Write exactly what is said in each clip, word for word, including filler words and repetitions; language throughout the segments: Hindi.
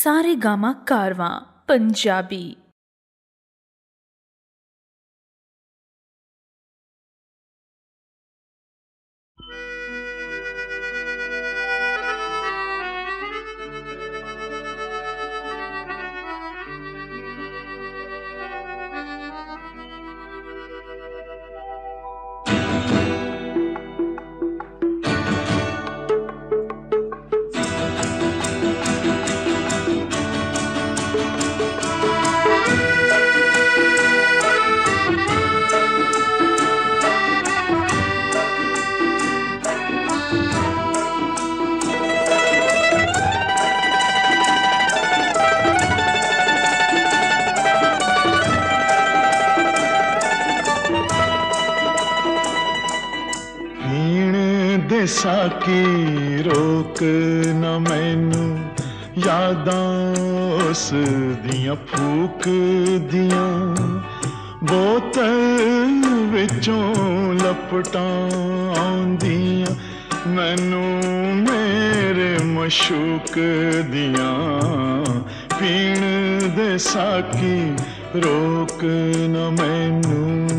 सारे गामा कारवां पंजाबी। साकी रोक न मैनू यादां उस दियां फूक दियां बोतल विचों लपटां आउंदियां मैनू मेरे मशूक दियां पीण दे साकी रोक न मैनू।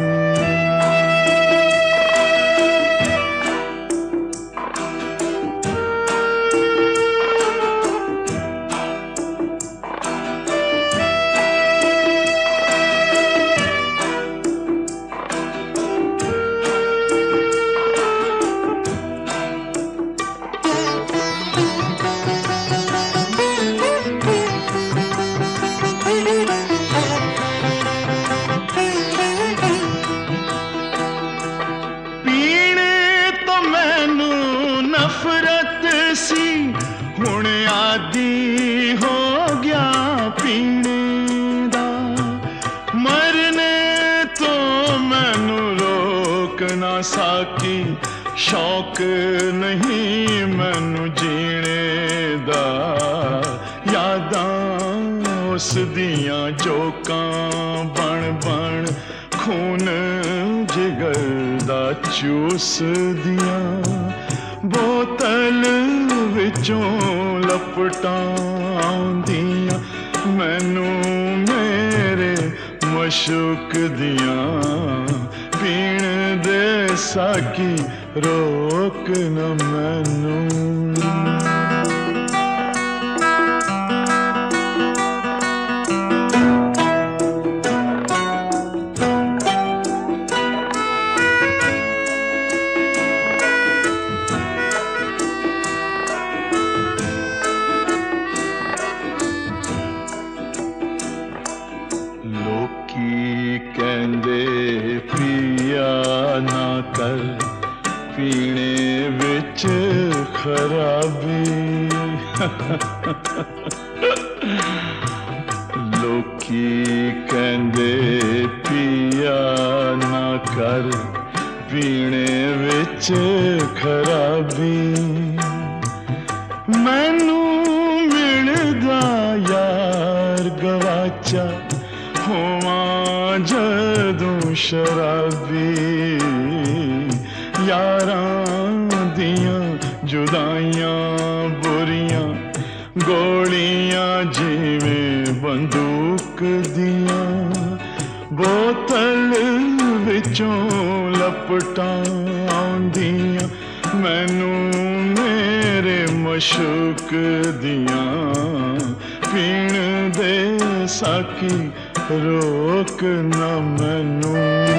नफरत सी हुण आदी हो गया पीने दा मरने तो मैनू रोक ना साकी शौक नहीं मैनू जीने दा यादां उस दियां जोकां बन बन खून जिगर दा चूस दियां बोतल विचों लपटां आउंदियां मैनू मेरे मशूक दियां पीण दे साकी रोक न मैनू। कहंदे पिया ना कर पीने विच खराबी लोकी कहंदे पिया ना कर पीने विच खराबी मैनू मिलदा यार गवाचा होवां जदों शराबी यारां दियां जुदाइयां बुरियां गोलियां जिवें बंदूक दियां बोतल विचों लपटां आउंदियां मैनू मेरे मशूक दियां पीण दे साकी रोक न मैनू।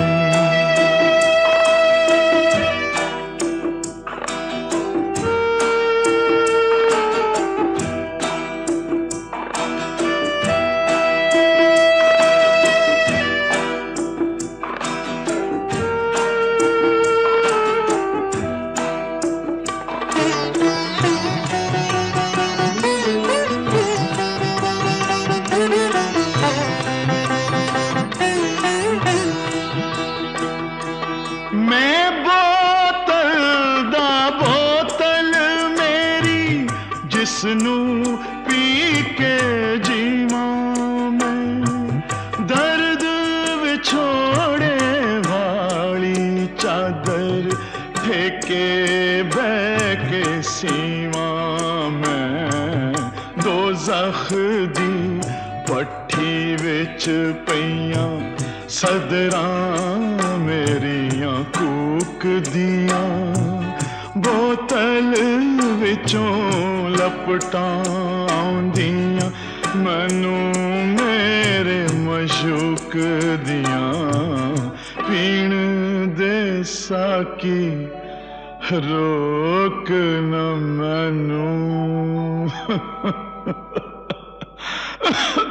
मैं बोतल दा बोतल मेरी जिसनू पी के जीवां मैं दर्द विछोड़े वाली चादर ठेके बह के सीवां मैं दो दोज़ख दी पट्ठी विच पईयां सदरां मेरियां कूक दियां बोतल विचों लपटां आउंदियां मैनू मेरे मशूक दियां पीण दे साकी रोक न मैनू